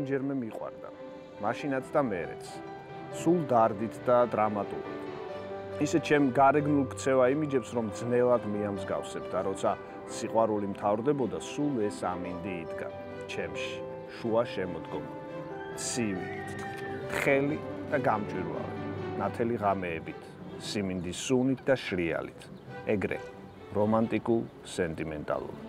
რამდენჯერმე მიყვარდა. მაშინაც და მერეც. სულ დარდით და დრამატულად. ისე ჩემ გარეგნულ ქცევა იმიჯებს, რომ ძნელად მიამსგავსებ და როცა სიყვარული მთავრდებოდა, სულ ეს ამინდი იდგა ჩემში, შუა შემოდგომა. ცივი, თხელი და გამჭვირვალე, ნათელი ღამეებით, სიმინდის სუნით და შრიალით, ეგრე, რომანტიკულ სენტიმენტალურად.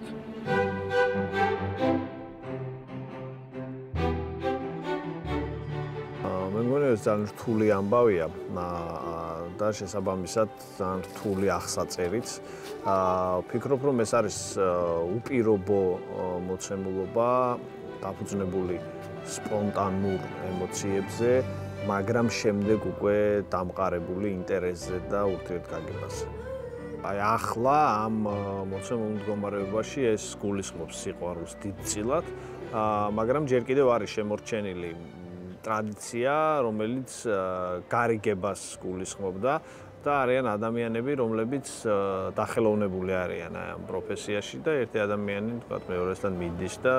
მე მგონი ეს ძალიან რთული ამბავია და შესაბამისად ძალიან რთული აღსაწერიც. ვფიქრობ, რომ ეს არის უპირობო მოცემულობა, დაფუძნებული სპონტანურ ემოციებზე, მაგრამ შემდეგ უკვე დამყარებული ინტერესზე და ურთიერთგაგებაზე. აი ახლა ამ მოცემულ მდგომარეობაში ეს გულისხმობს სიყვარულს დიდწილად, მაგრამ ჯერ კიდევ არის შემორჩენილი ტრადიცია, რომელიც გარიგებას გულისხმობდა და არიან ადამიანები, რომლებიც დახელოვნებული არიან ამ პროფესიაში და ერთი ადამიანი, თქვათ, მეორესთან მიდის და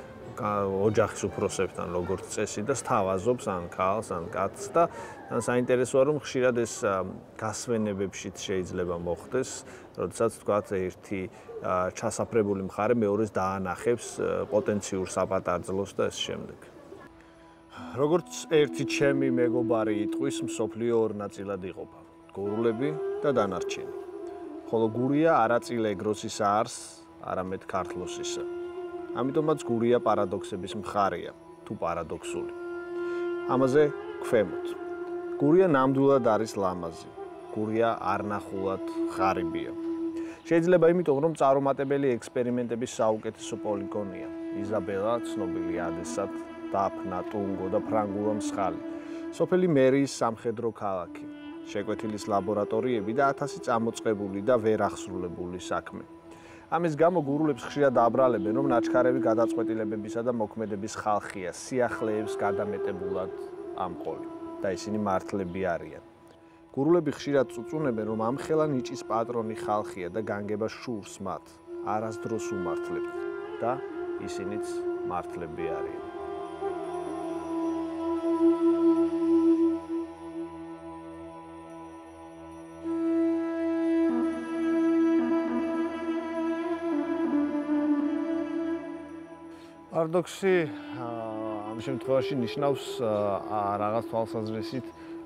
ოჯახის უფროსებთან როგორც წესი და სთავაზობს ან ქალს, ან კაცს და საინტერესოა, რომ ხშირად ეს გასვენებებშიც შეიძლება მოხდეს, როდესაც თქვათ, ერთი ჩასაფრებული მხარე მეორეს დაანახებს პოტენციურ საპატარძლოს და ეს შემდეგ. როგორც ერთი ჩემი მეგობარი იტყვის, მსოფლიო ორ ნაწილად იყოფა: გურულები და დანარჩენი. ხოლო გურია არაწილ ეგროსისა არს, არამედ ქართლოსისა. ამიტომაც გურია პარადოქსების მხარეა, თუ პარადოქსული. ამაზე გვქვემოთ. გურია ნამდვილად არის ლამაზი. გურია არნახულად ღარიბია. შეიძლება იმიტომ, რომ წარუმატებელი ექსპერიმენტების საუკეთესო პოლიგონია. იზაბელა, ცნობილი ადესად, დაფნა, ტუნგო და ფრანგულა მსხალი. სოფელი მერიის სამხედრო ქალაქი. შეკვეთილის ლაბორატორიები და 1000 წამოწყებული და ვერ აღსრულებული საქმე. ამის გამო გურულებს ხშირად აბრალებენ, რომ ნაჩქარევი გადაწყვეტილებებისა და მოქმედების ხალხია, სიახლეებს გადამეტებულად ამყოლი და ისინი მართლები არიან. გურულები ხშირად წუწუნებენ, რომ ამხელა ნიჭის პატრონი ხალხია და განგება შურს მათ, არასდროს უმართლებთ და ისინიც მართლები არიან. პარადოქსი ამ შემთხვევაში ნიშნავს რაღაც თვალსაზრისით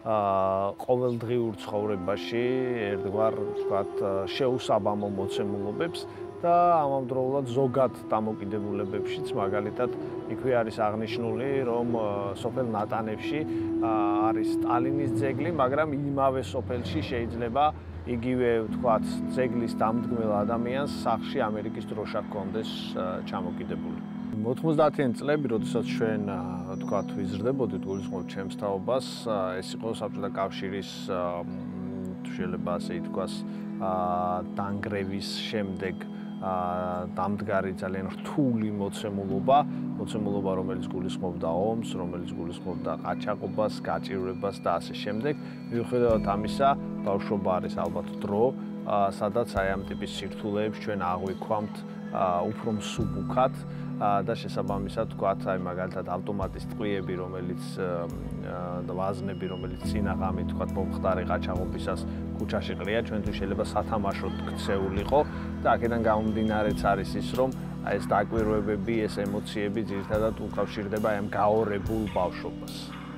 ყოველდღიურ ცხოვრებაში ერთგვარ, ვთქვათ, შეუსაბამო მოცემულობებს და ამავდროულად ზოგად დამოკიდებულებებშიც, მაგალითად, იქვე არის აღნიშნული, რომ სოფელ ნატანებში არის სტალინის ძეგლი, მაგრამ იმავე სოფელში შეიძლება იგივე, ვთქვათ, ძეგლის დამდგმელ ადამიანს სახლში ამერიკის დროშა ჰქონდეს ჩამოკიდებული. 90-იან წლები, როდესაც ჩვენ, ვთქვათ, ვიზრდებოდით, გულისხმობთ ჩემს თაობას, ეს იყო საბჭოთა კავშირის, შეიძლება ასე ითქვას, დანგრევის შემდეგ დამდგარი ძალიან რთული მოცემულობა, რომელიც გულისხმობდა ომს, რომელიც გულისხმობდა ყაჩაღობას, გაჭირვებას და ასე შემდეგ. მიუხედავად ამისა, ბავშვობა არის ალბათ დრო, სადაც აი ამ ტიპის სირთულეებს ჩვენ აღვიქვამთ უფრო მსუბუქად და შესაბამისად თქვათ, აი მაგალითად ავტომატის ტყვიები, რომელიც და ვაზნები, რომელიც წინაღამით თქვათ მომხდარი ყაჩაღობისას ქუჩაში ყრია, ჩვენთვის შეიძლება სათამაშოდ ქცეულიყო და აქედან გამომდინარეც არის ის, რომ აი ეს დაკვირვებები, ეს ემოციები ძირითადად უკავშირდება აი ამ გაორებულ ბავშვობას.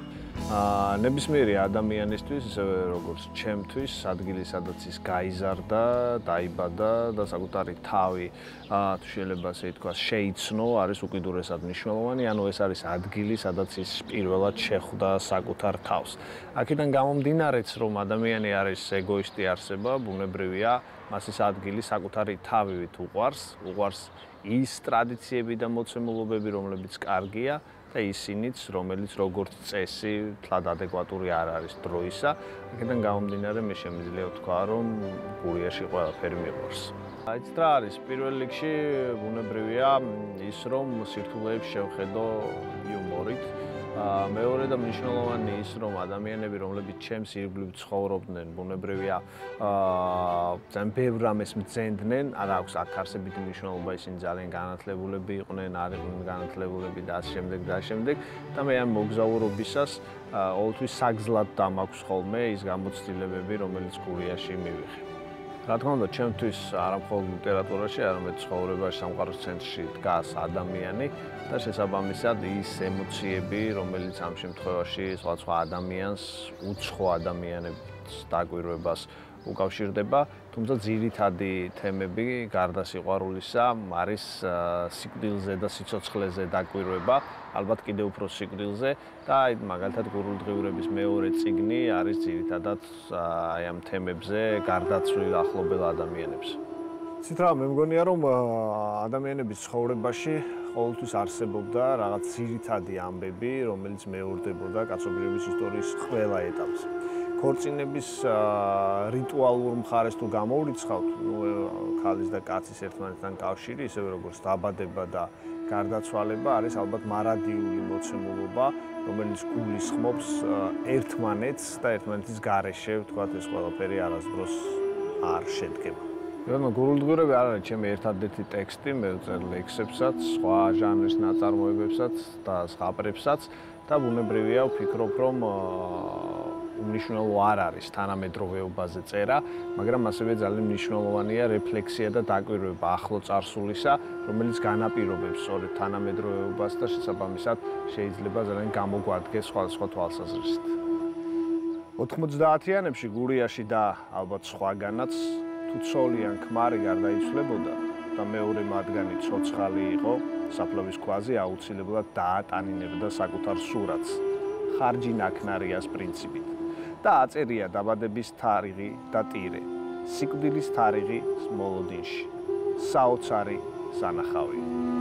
ნებისმიერი ადამიანისთვის, ისევე როგორც ჩემთვის, ადგილი, სადაც ის გაიზარდა, დაიბადა და საკუთარი თავი, თუ შეიძლება ასე ითქვას, შეიცნო, არის უკიდურესად მნიშვნელოვანი, ანუ ეს არის ადგილი, სადაც ის პირველად შეხვდა საკუთარ თავს. აქედან გამომდინარეც, რომ ადამიანი არის ეგოისტი არსება, ბუნებრივია, მას ის ადგილი საკუთარი თავივით უყვარს ის ტრადიციები და მოცემულობები, რომლებიც კარგია და ისინიც, რომელიც როგორც წესი, თლად ადეკვატური არ არის დროისა. აქედან გამომდინარე, მე შემიძლია ვთქვა, რომ გურიაში ყველაფერი მიყვარს. აიც რა არის, პირველ რიგში ბუნებრივია ის, რომ სირთულეებს შევხედო იუმორით მეორე და მნიშვნელოვანი ის, რომ ადამიანები, რომლებიც ჩემს ირგვლივ ცხოვრობდნენ, ბუნებრივია, ძალიან ბევრ რამეს მძენდნენ, არ აქვს აქ არსებითი მნიშვნელობა, ისინი ძალიან განათლებულები იყვნენ, არ იყვნენ განათლებულები და ასე შემდეგ და ასე შემდეგ და მე ამ მოგზაურობისას ყოველთვის საგზლად დამაქვს ხოლმე ის გამოცდილებები, რომელიც გურიაში მივიღე. რა თქმა უნდა, ჩემთვის არა მხოლოდ ლიტერატურაში, არამედ ცხოვრებაში, სამყაროს ცენტრში დგას ადამიანი და შესაბამისად ის ემოციები, რომელიც ამ შემთხვევაში სხვადასხვა ადამიანს, უცხო ადამიანებს დაკვირვებას უკავშირდება, თუმცა ძირითადი თემები გარდა სიყვარულისა არის სიკვდილზე და სიცოცხლეზე დაკვირვება, ალბათ კიდევ უფრო სიკვდილზე და აი მაგალითად გურულდღიურების მეორე წიგნი არის ძირითადად აი ამ თემებზე გარდაცვლილ ახლობელ ადამიანებს. ცით რა, მე მგონია რომ ადამიანების ცხოვრებაში ყოველთვის არსებობდა რაღაც ძირითადი ამბები, რომელიც მეორდებოდა კაცობრიობის ისტორიის ყველა ეტაპზე. ქორწინების რიტუალურ მხარეს თუ გამოვრიცხავთ, ქალის და კაცის ერთმანეთთან კავშირი, ისევე როგორც დაბადება და გარდაცვალება არის ალბათ მარადიული მოცემულობა, რომელიც გულისხმობს ერთმანეთს და ერთმანეთის გარეშე, ვთქვათ, ეს ყველაფერი არასდროს არ შედგება. გურულდღიურები არ არის ჩემი ერთადერთი ტექსტი, მე ვწერ ლექსებსაც, სხვა ჟანრის ნაწარმოებებსაც და ზღაპრებსაც და ბუნებრივია ვფიქრობ, რომ მნიშვნელოვანი არ არის თანამედროვეობაზე წერა, მაგრამ ასევე ძალიან მნიშვნელოვანია რეფლექსია და დაკვირვება ახლო წარსულისა, რომელიც განაპირობებს სწორედ თანამედროვეობას და შესაბამისად შეიძლება ძალიან გამოგვადგეს სხვადასხვა თვალსაზრისით. 90-იანებში გურიაში და ალბათ სხვაგანაც თუ ცოლიან ქმარი გარდაიცვლებოდა და მეორე მათგანი ცოცხალი იყო, საფლავის ქვაზე აუცილებლად დაატანინებდა საკუთარ სურათს, ხარჯი ნაქნარიას პრინციპით. და აწერია დაბადების თარიღი და ტირე, სიკვდილის თარიღი მოლოდინში, საოცარი სანახავი.